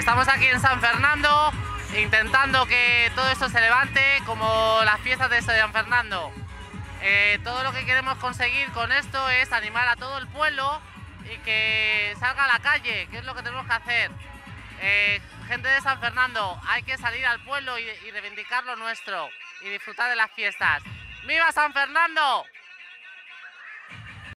Estamos aquí en San Fernando intentando que todo esto se levante como las fiestas de San Fernando. Todo lo que queremos conseguir con esto es animar a todo el pueblo y que salga a la calle, que es lo que tenemos que hacer. Gente de San Fernando, hay que salir al pueblo y reivindicar lo nuestro y disfrutar de las fiestas. ¡Viva San Fernando!